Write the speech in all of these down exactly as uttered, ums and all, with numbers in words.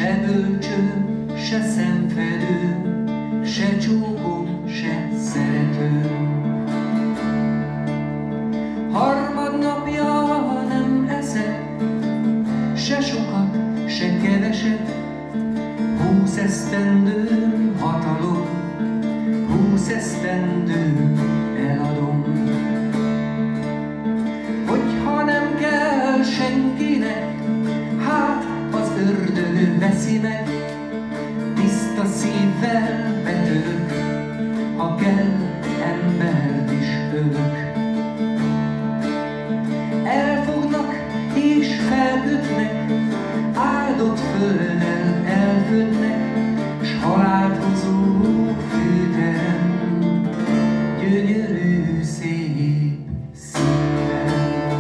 se bölcső, se szemfedő, se csókó, se szerető. Harmadnapja nem eszek, se sokat, se keveset, húsz esztendőm hatalom, húsz esztendőm eladom. Hogyha nem kell senkinek, hát az ördög veszi meg, tiszta szívvel betörök, ha kell, embert is ölök. Elfognak és felkötnek, áldott földdel elfödnek, s halált hozó fűterem, gyönyörű szép szívem.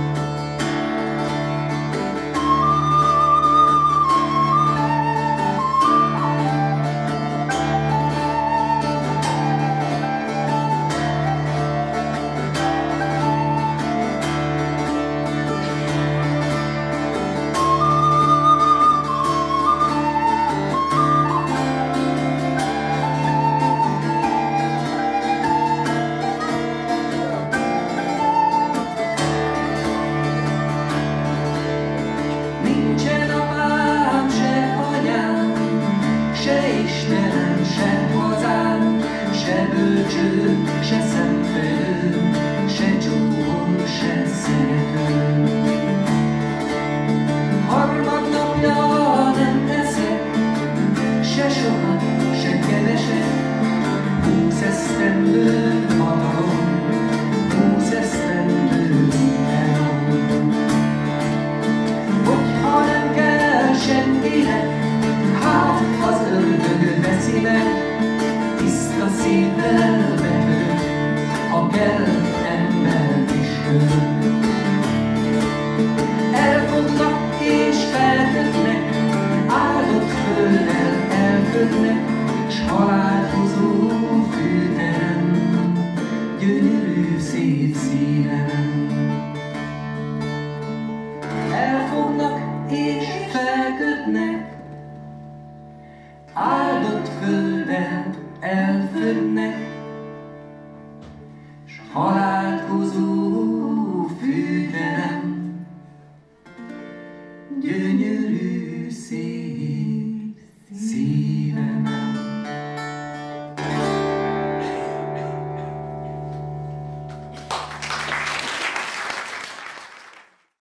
Nincsen apám, se anyám, se Istenem, se hazám, se bölcső, se szemfedő, se csókom, se szerető. Harmadnapja nem eszek, se sokat, se keveset, húsz esztendő hatalom, húsz esztendő eladom. Hogyha nem kell senkinek, hát az ördög veszi meg, tiszta szívvel betörök, ha kell, embert is ölök. Elfognak és felkötnek, áldott földdel elkötnek, s halált hozó fűterem, gyönyörű szép szívem. Elfognak és felkötnek, áldott földdel elfödnek, s halált hozó fűterem, gyönyörű szép szívem.